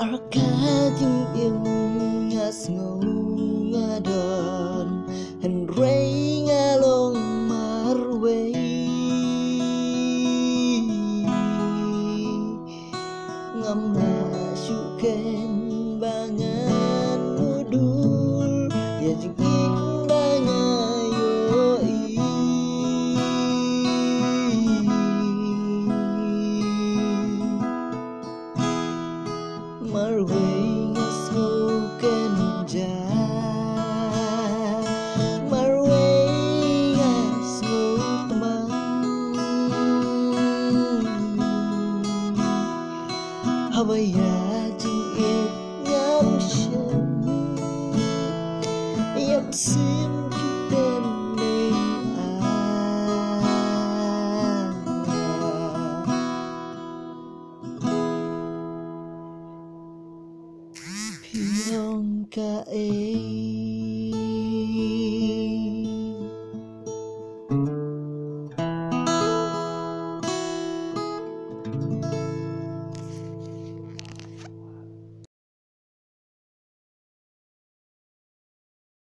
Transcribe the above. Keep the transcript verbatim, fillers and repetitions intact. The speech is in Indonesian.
Arkading iyong ngas ngadon and ray ngalong marway ngam na syuken bangan mudul ya jingin bangayoi marway smoken ja marway smoke mang habaya jing it ngam shem yap sim kiten ning a Pirong ka e